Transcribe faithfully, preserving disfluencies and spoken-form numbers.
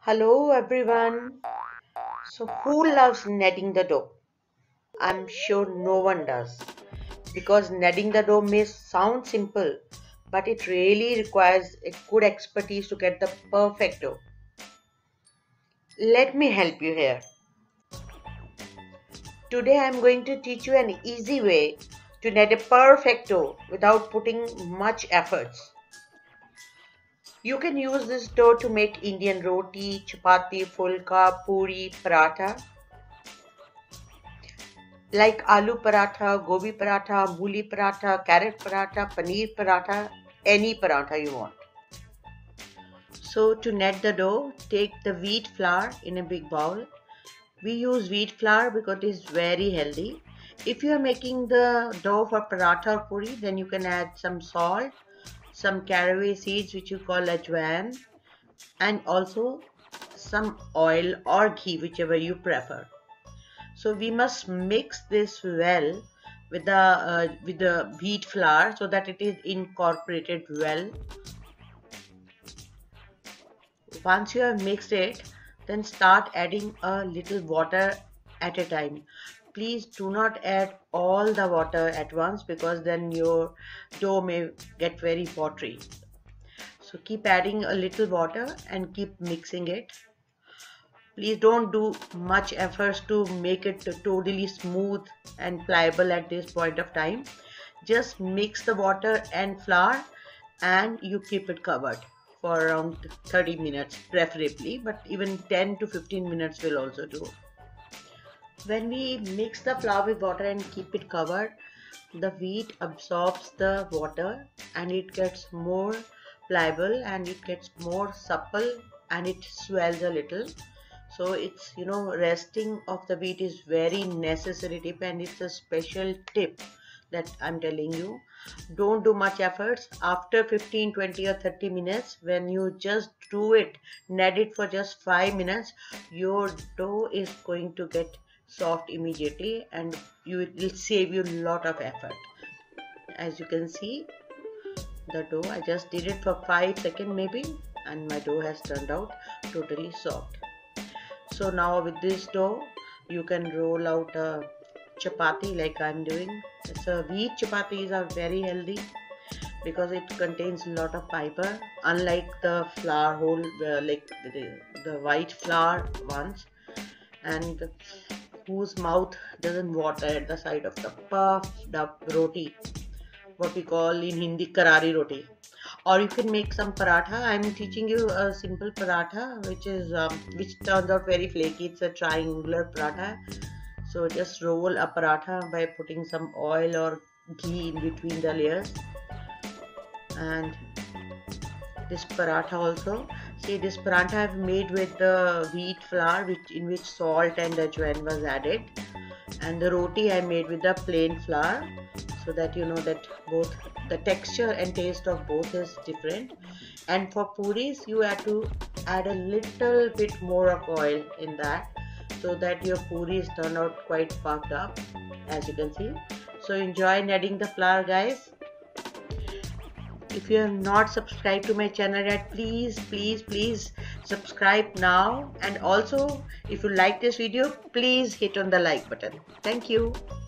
Hello everyone. So who loves kneading the dough? I'm sure no one does because kneading the dough may sound simple, but it really requires a good expertise to get the perfect dough. Let me help you here. Today I'm going to teach you an easy way to knead a perfect dough without putting much efforts. You can use this dough to make Indian roti, chapati, fulka, puri, paratha. Like aloo paratha, gobi paratha, mooli paratha, carrot paratha, paneer paratha, any paratha you want. So to knead the dough, take the wheat flour in a big bowl. We use wheat flour because it is very healthy. If you are making the dough for paratha or puri, then you can add some salt, some caraway seeds which you call ajwain, and also some oil or ghee, whichever you prefer. So we must mix this well with the uh, with the wheat flour so that it is incorporated well. Once you have mixed it, then start adding a little water at a time. Please do not add all the water at once because then your dough may get very watery. So keep adding a little water and keep mixing it. Please don't do much efforts to make it totally smooth and pliable at this point of time. Just mix the water and flour and you keep it covered for around thirty minutes preferably, but even ten to fifteen minutes will also do. When we mix the flour with water and keep it covered, the wheat absorbs the water and it gets more pliable and it gets more supple and it swells a little. So it's, you know, resting of the wheat is very necessary tip, and it's a special tip that I'm telling you. Don't do much efforts. After fifteen, twenty or thirty minutes, when you just do it, knead it for just five minutes, your dough is going to get soft immediately and you it will save you a lot of effort. As you can see, the dough, I just did it for five seconds maybe, and my dough has turned out totally soft. So now with this dough, you can roll out a chapati like I'm doing. So wheat chapatis are very healthy because it contains a lot of fiber, unlike the flour whole, uh, like the, the white flour ones, and whose mouth doesn't water at the side of the puffed up roti, what we call in Hindi karari roti. Or you can make some paratha. I'm teaching you a simple paratha which is um, which turns out very flaky. It's a triangular paratha. So just roll a paratha by putting some oil or ghee in between the layers. And this paratha also, see, this paratha I've made with the wheat flour which in which salt and ajwain was added, and the roti I made with the plain flour, so that you know that both the texture and taste of both is different. And for puris, you have to add a little bit more of oil in that so that your puris turn out quite puffed up, as you can see. So enjoy kneading the flour, guys. If you have not subscribed to my channel yet, please please please subscribe now, and also if you like this video, please hit on the like button. Thank you.